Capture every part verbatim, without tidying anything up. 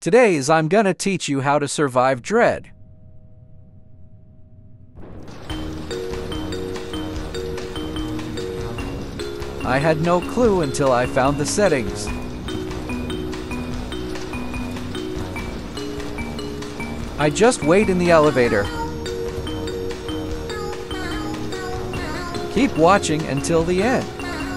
Today's I'm gonna teach you how to survive dread. I had no clue until I found the settings. I just wait in the elevator. Keep watching until the end.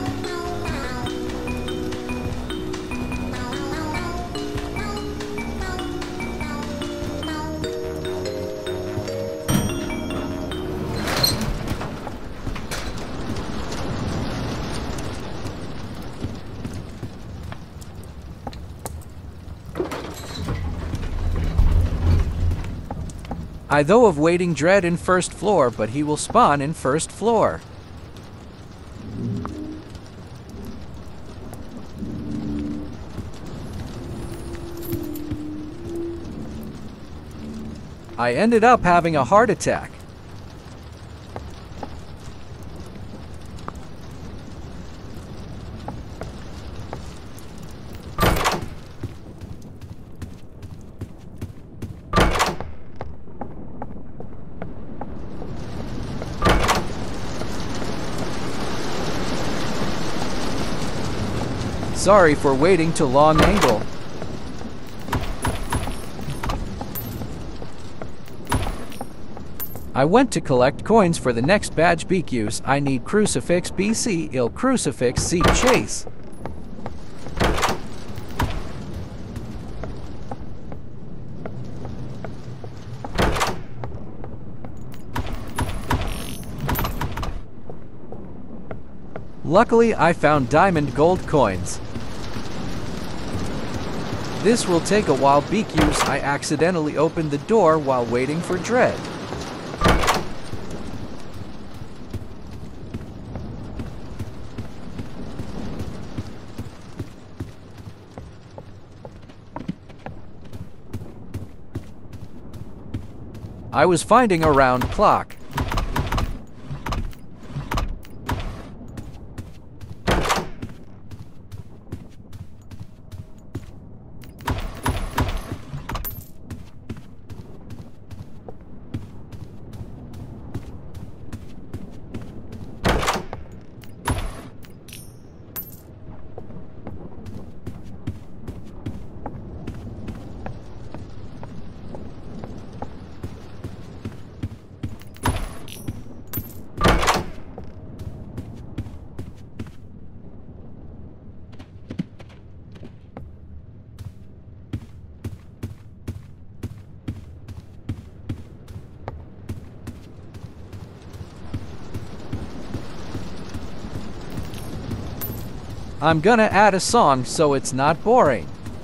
I though of waiting dread in first floor, but he will spawn in first floor. I ended up having a heart attack. Sorry for waiting to long angle. I went to collect coins for the next badge B Qs. I need Crucifix B C, Il Crucifix C Chase. Luckily, I found diamond gold coins. This will take a while. B Qs. I accidentally opened the door while waiting for dread. I was finding a round clock. I'm gonna add a song so it's not boring.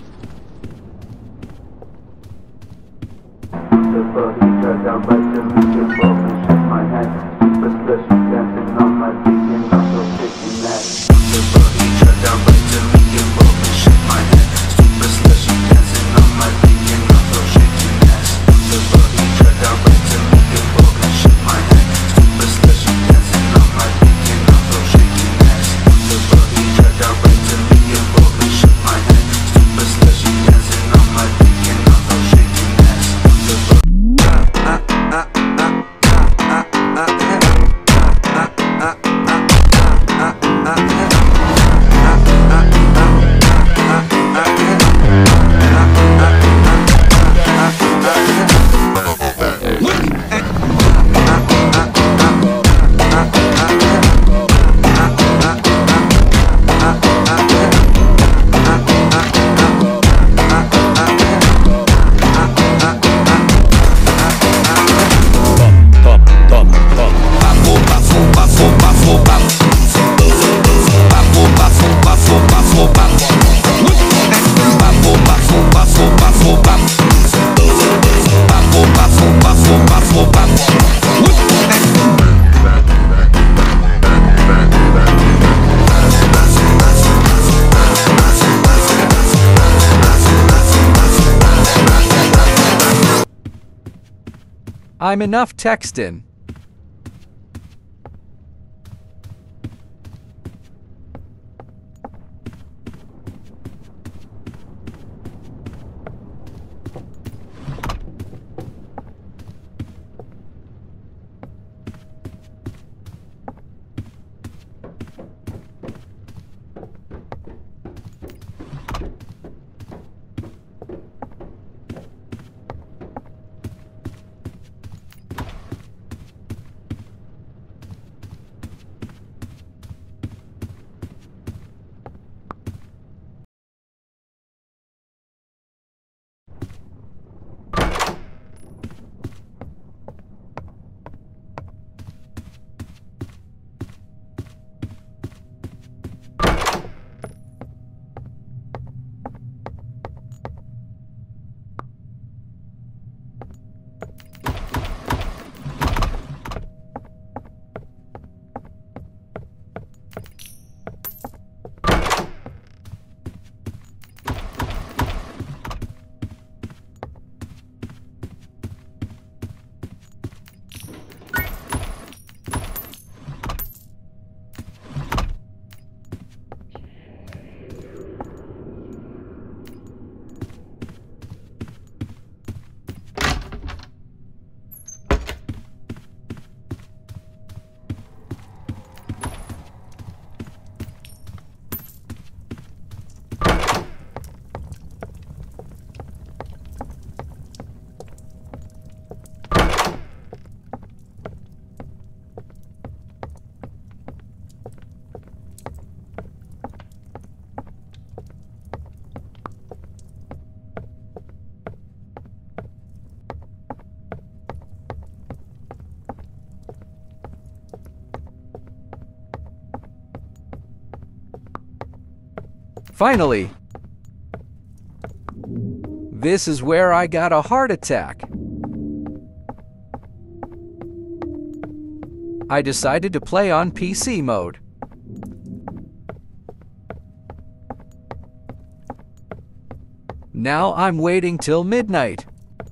I'm enough texting. Finally! This is where I got a heart attack. I decided to play on P C mode. Now I'm waiting till midnight.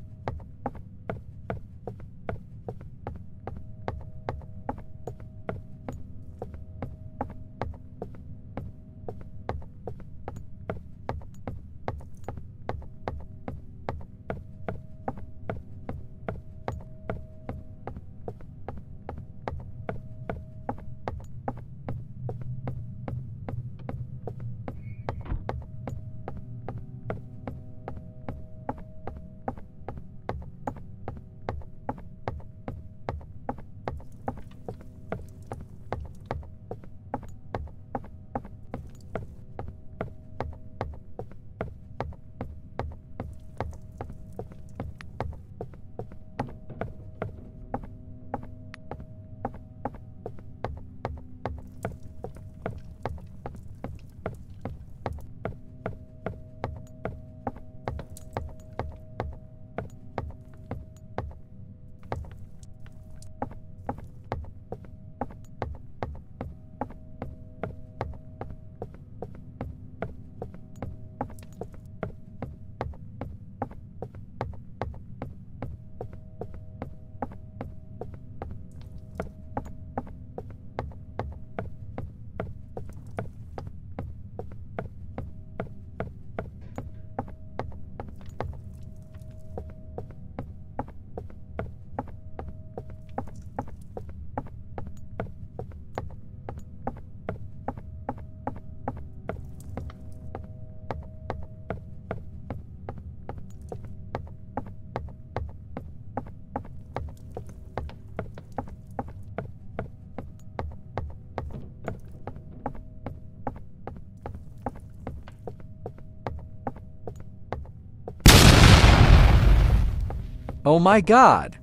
Oh my God!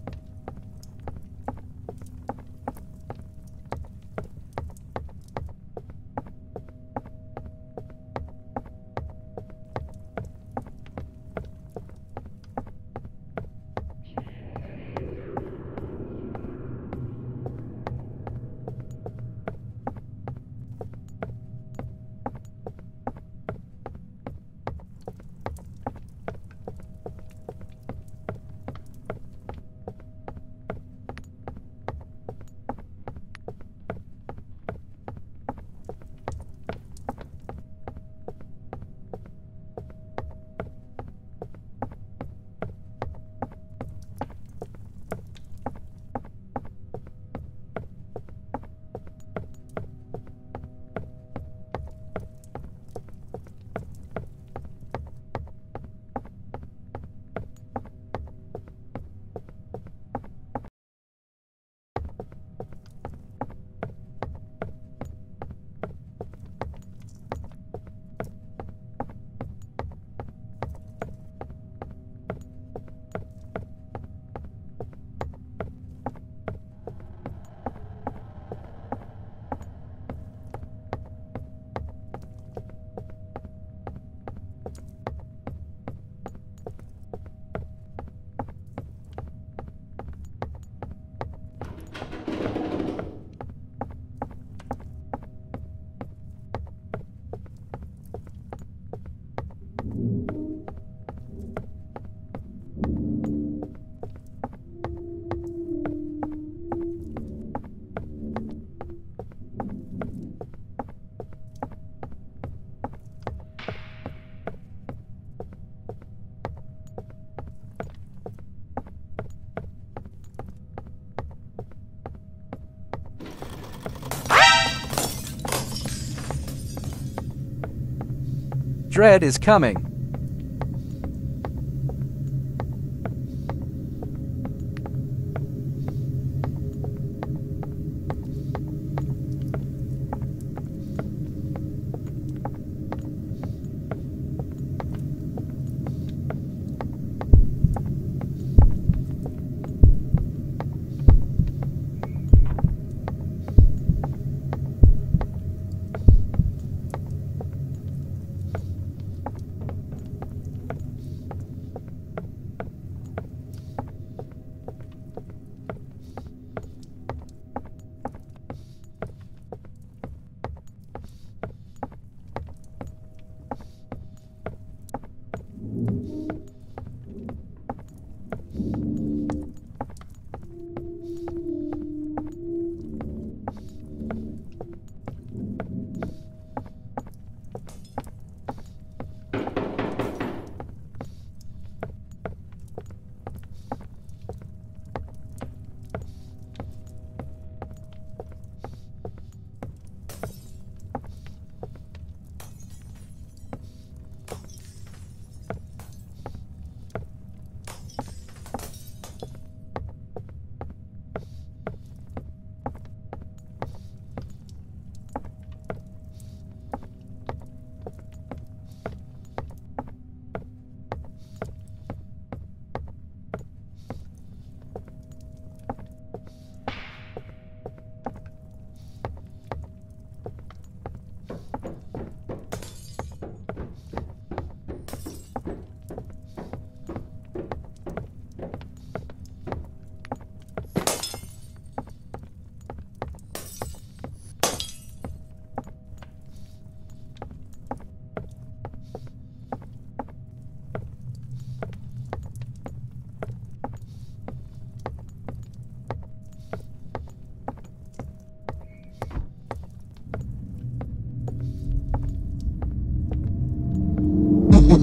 Dread is coming.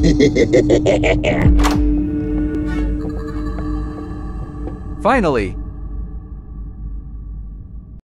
Finally,